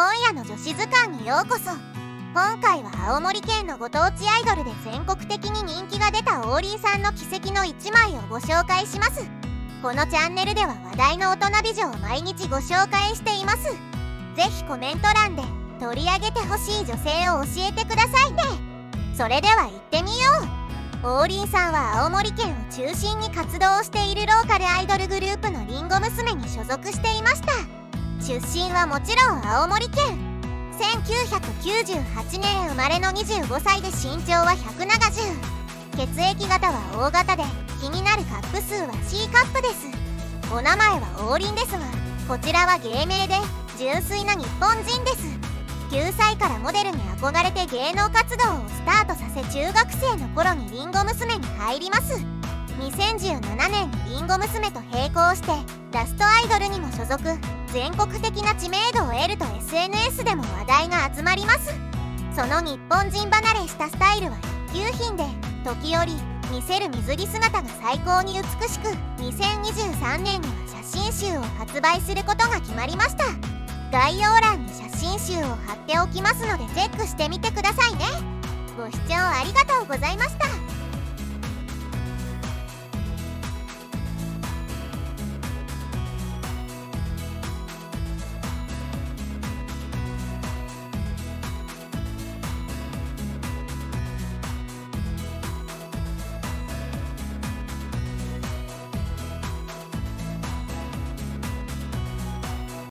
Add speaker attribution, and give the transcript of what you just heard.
Speaker 1: 今夜の女子図鑑にようこそ。今回は青森県のご当地アイドルで全国的に人気が出た王林さんの奇跡の1枚をご紹介します。このチャンネルでは話題の大人美女を毎日ご紹介しています。ぜひコメント欄で取り上げてほしい女性を教えてくださいね。それでは行ってみよう。王林さんは青森県を中心に活動をしているローカルアイドルグループのりんご娘に所属していました。出身はもちろん青森県。1998年生まれの25歳で身長は170、血液型は O 型で気になるカップ数は C カップです。お名前は王林ですが、こちらは芸名で純粋な日本人です。9歳からモデルに憧れて芸能活動をスタートさせ、中学生の頃にりんご娘に入ります。2017年にりんご娘と並行してラストアイドルにも所属、全国的な知名度を得ると SNS でも話題が集まります。その日本人離れしたスタイルは一級品で、時折見せる水着姿が最高に美しく、2023年には写真集を発売することが決まりました。概要欄に写真集を貼っておきますのでチェックしてみてくださいね。ご視聴ありがとうございました。